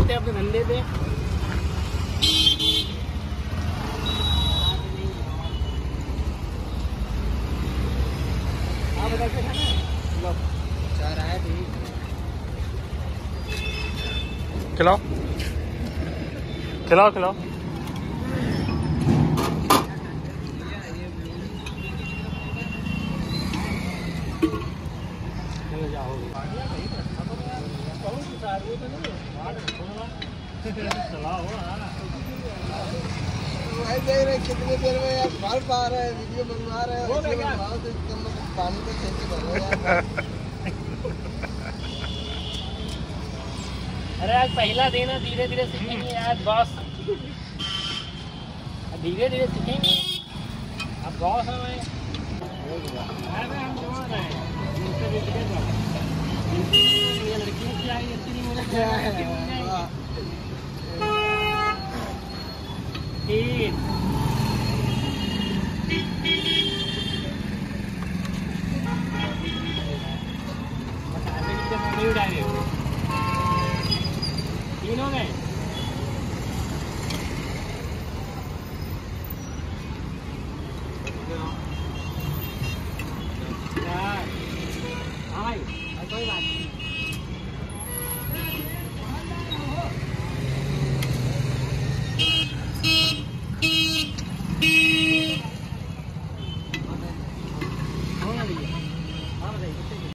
होते अपने धंधे पे। खिलाओ खिलाओ खिलाओ। देख रहे कितनी देर में यार भर पा रहे हैं, वीडियो बनवा रहे हैं, पानी का खींच भरो। अरे आज पहला दिन है, धीरे धीरे सीखेंगे यार बॉस, धीरे धीरे सीखेंगे। अब बॉस हमें हम जोड़ रहे हैं, लड़की क्या है